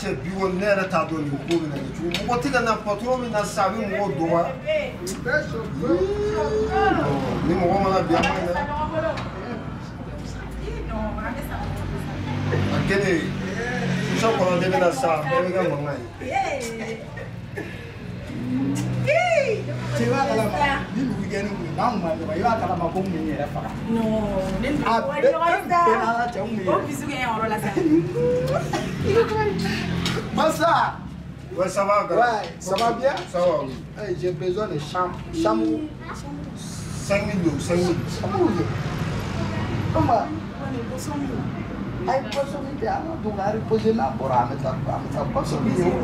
cɛ bi wo ne yɛrɛ t'a dɔn nin ko bɛ na kɛ cogo mɔgɔ tɛ ka na patron bɛ na sa a bɛ mɔgɔ dɔgɔya ni mɔgɔ mana bi a ma ɲi dɛ a kɛlen muso kɔnɔ de bɛ na sa bɛɛ bɛ kɛ mankan ye. Cɛba kalama ni dugu kɛ ni kun n'an kun ma ɲɔgɔn i b'a kalama ko mun yɛrɛ faga. Ne a bɛɛ n'ala cɛ mun ye. o bisu kɛ yɔrɔ la sa. Masa. Ouais, ça va, gars. Ouais, ça va bien? Ça va, oui. Hey, j'ai besoin de chambre. 5 000 euros, 5 000. Comment? Ay, posso me dar do lugar e depois na bora, posso me dar.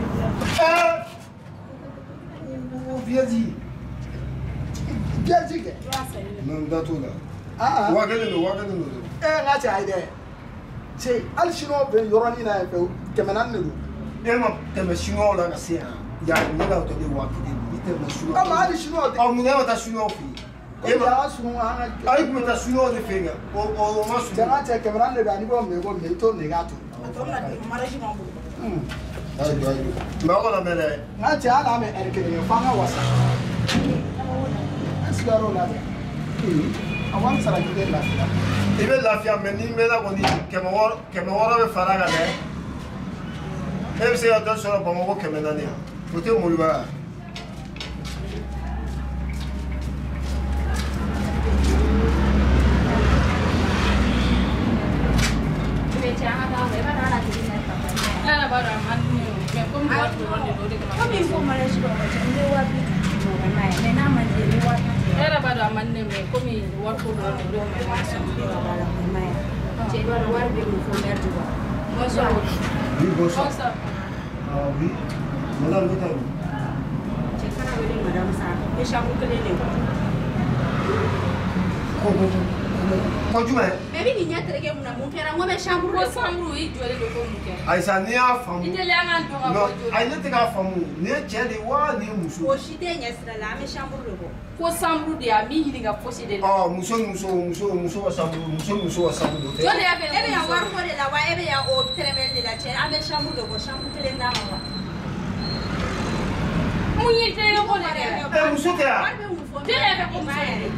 Viens-y. Viens-y. Non, d'accord là. Ah. Wagale. Ngati ayde. C'est al chinois ben yoroni na fe kemenan ne do. Ma teme chinois la ka se ya ne la to de wakide ni teme chinois. Ma al chinois. Ah, mun ya ta chinois fi. Ya chinois anga. Ay kuma ta chinois de fenga. O ma su. Tanga te kemenan ne da ni go me to ne gato. Maraji mambo. Ayo. Ma ko na mele. Ngati ala me erkele fanga wasa. Asgaro la. Awan sara kide la. Ibe lafiya mais ni mela ko ni kɛmɛ wɔɔrɔ bɛ fara kan dɛ e bɛ se ka dɔ sɔrɔ Bamakɔ 400 yan o tɛ Moriba. Era pada amanne me komi warko do do me maso do bala maya je do war be mu fo mer do moso Oui, bonsoir. Ah oui. Madame Vitali. je kana wele madame sa e shamu kele le Ko jumɛn? bébé ni nya terege mun na mun kɛra ngo be shamu ko samru i jole do ko mun kɛ Ayisa n'i y'a faamu. i tele an do ka Non, ko ayi ne tɛ k'a faamu. Nin ye cɛ de ye wa nin ye muso? o si te nya sira la an be shamu do ko samru de a mi hili ka fosi de Oh, muso wa samuru, muso wa samuru. jole ya be ebe ya war ko de la wa ebe ya o tremel de la cɛ an be shamu do ko shamu kele na ma mun yi tele ko de Muso tɛ yan. war be mun fo jole ya be ko ma yɛrɛ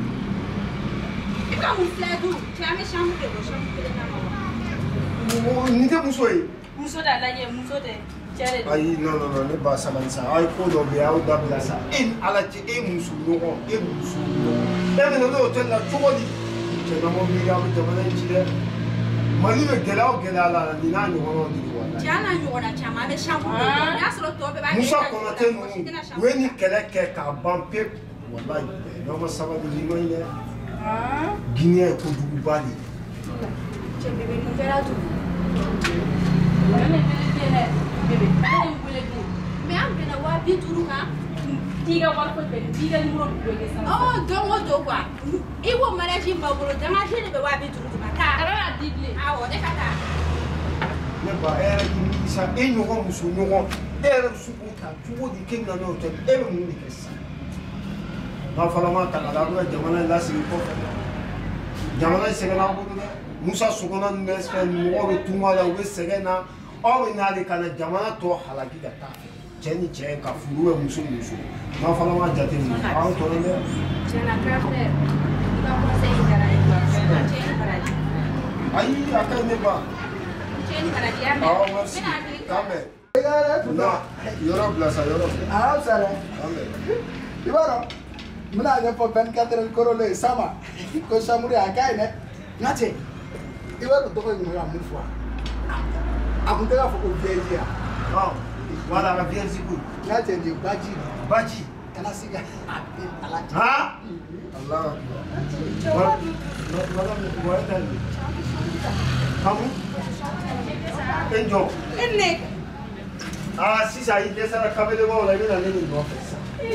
Ika mun filɛ du cɛ an be shamu de ko shamu kele na ma Nin tɛ muso ye. muso da lajɛ muso tɛ cɛ de Ayi, non, ne ba sabali sa. Ayi ko dɔ bɛ yen, aw dabila sa. Ala cɛ, e muso ɲɔgɔn. E bɛna n'o tɛ la cogo di? Cɛɲɔgɔn miiri a bɛ jamana in ci dɛ. Mali bɛ gɛlɛya o gɛlɛya la, nin n'a ɲɔgɔnnaw de don walayi. cɛ an n'a ɲɔgɔnna caman an be shamu de ko n'a sɔrɔ tɔ bɛɛ b'a kɛ Musa Konate ninnu, u ye nin kɛlɛ kɛ k'a ban pewu. Walayi, n'aw ma sabali, nin ma ɲi dɛ. Guinée ye kojuguba de ye. cɛ bébé mun kɛra tu ne bele tɛ dɛ bébé ne wele tu mais an bɛnna 50 kan t'i ka wari ko bɛn t'i ka numéro do kɛ sa don o don quoi i ko mariage ma bolo damage de bɛ 50 di ma taa ala la di bilen awɔ ne ka taa Ne ba e yɛrɛ k'i miiri sa, e ɲɔgɔn muso ɲɔgɔn, e yɛrɛ bɛ se k'o ta cogo di k'e bɛna n'o tɛ, e bɛ mun de kɛ sisan? N'a fɔra ma ta ka da, a bɛ ka jamana in lasigi kɔfɛ dɛ. Jamana in sɛgɛnna an bolo dɛ. Musa Sogona ninnu bɛ fɛn mɔgɔw bɛ tunga la, u bɛ sɛgɛn na. Aw bɛ n'ale ka na jamana tɔ halaki ka taa fɛ. Cɛ ni cɛ ka furu bɛ muso. N'a fɔra ma jate minɛ, an tɔɔrɔ dɛ. tiɲɛna grand frère i ka conseil diyara n ye quoi cɛ ni baraji Ayi, a ka ɲi ne ba. cɛ ni baraji y'a mɛn Awɔ, n merci. bɛna hakili to K'an bɛn. Egare Non, yɔrɔ bila sa, yɔrɔ bila. Ah, sala. K'an bɛn. Ibaro. Muna ɲɛfɔ 24 heures kɔrɔ le sama. Ko samuri a ka ɲi dɛ. Ngati. Ibaro tɔgɔ ye ɲuman mun fɔ. A kun tɛ ka fɔ ko vieille ya. Ɔ, voilà ka vierge ko. Ngati ni baji. Baji. Kana siga. Ala. Ha? Allah. Madame, vous êtes allée. Kamu? Enjo. ne Ah, sisan i dɛsɛra kabelebaaw la i bɛna ne nin nɔfɛ sisan.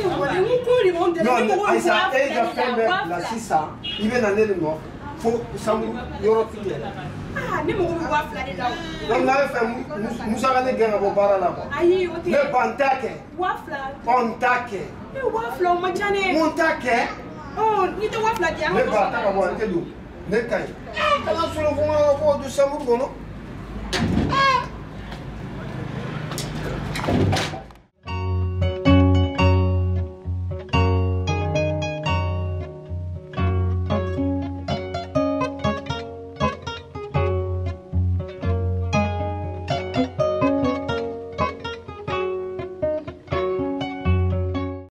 Non, Ayisa, e ka fɛn bɛɛ bila sisan i bɛna ne nin nɔfɛ fo sanu yɔrɔtigi yɛrɛ. ne mago bɛ 2000 de la Donc n'a bɛ fɛ Musa ka ne gɛn ka bɔ baara la quoi. ayi o tɛ Ne ba n t'a kɛ. 2000 N t'a kɛ. ne 2000 o man ca ne Mun t'a kɛ. n'i tɛ 2000 di yan Ne ba ta ka bɔ n tɛ don. Ne ka ɲi. Kana sɔrɔ fo n ka bɔ du samuru kɔnɔ. Bye.